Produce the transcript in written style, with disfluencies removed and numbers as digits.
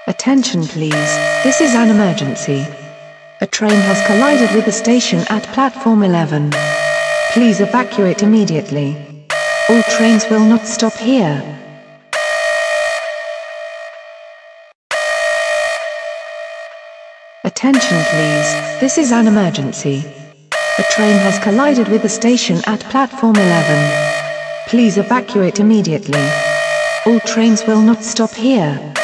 Attention please, this is an emergency. A train has collided with the station at platform 11. Please evacuate immediately. All trains will not stop here. Attention please, this is an emergency. A train has collided with the station at platform 11. Please evacuate immediately. All trains will not stop here.